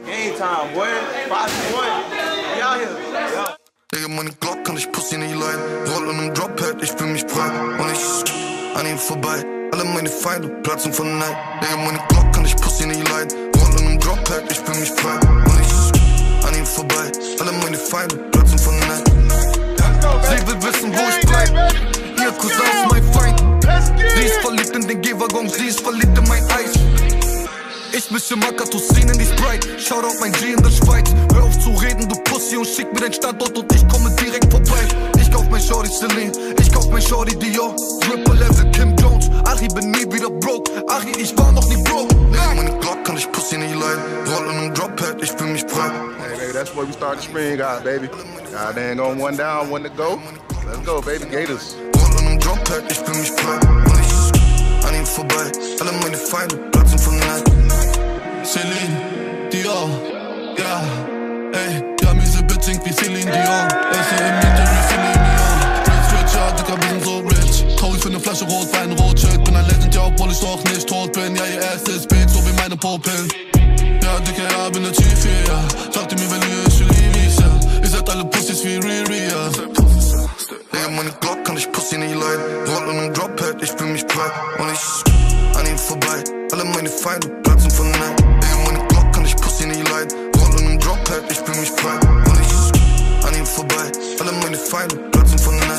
Game time, boy. 5-1. We out here. Ja. Digga, meine Glock kann ich Pussy nicht leiden. Roll in einem Drop-Head, ich fühl mich frei. Und ich an ihm vorbei. Alle meine Feinde platzen von Neid. Digga, meine Glock kann ich Pussy nicht leiden. Roll in einem Drop-Head, ich fühl mich frei. Und ich an ihm vorbei. Alle meine Feinde platzen von Neid. Sie will wissen, wo ich bleib. Ihr Cousin ist mein Feind. Sie ist verliebt in den Gehwaggon, sie ist verliebt in mein Eis. Ich mische Makatosin in die Sprite. Shoutout mein G in der Schweiz. Hör auf zu reden, du Pussy, und schick mir deinen Standort und ich komme direkt vorbei. Ich kauf mein Shorty Celine, ich kauf mein Shorty Dior. Ripper Level Kim Jones, Achi bin nie wieder broke. Achi, ich war noch nie broke. Nigga, meine Glock kann ich Pussy nicht leiden. Roll in einem Drop-Head, ich fühl mich frei. Hey baby, that's where we start the spring out, baby. God dang, on one down, one to go. Let's go, baby, Gators. Roll in einem Drop-Head, ich fühl mich frei. Und ich an ihm vorbei. Alle meine Feinde platzen von Neid. Celine, Dior, ja, ey, ja, miese Bitch singt wie Celine Dion. Esse im Miete wie Celine Dion. Rich, ja, Dicker, wir sind so rich. Traurig für ne Flasche Rotwein, Rothschild. Bin ein Legend, ja, obwohl ich noch nicht tot bin. Ja, ihr erstes Bild, so wie meine Popeln. Ja, Dicker, ja, bin der Chief hier, ja. Sagte mir, wenn ihr ich liebe ich, ja. Ihr seid alle Pussys wie Riri, ja. Digga, meine Glock kann ich Pussy nicht leiden. Roll in einem Drop-Head, ich fühl mich frei. Und ich an ihm vorbei. Alle meine Feinde platzen von Neid. Digga, meine Glock kann ich Pussy nicht leiden. Roll in einem Drop-Head, ich fühl mich frei. Und ich an ihm vorbei. Alle meine Feinde platzen von Neid.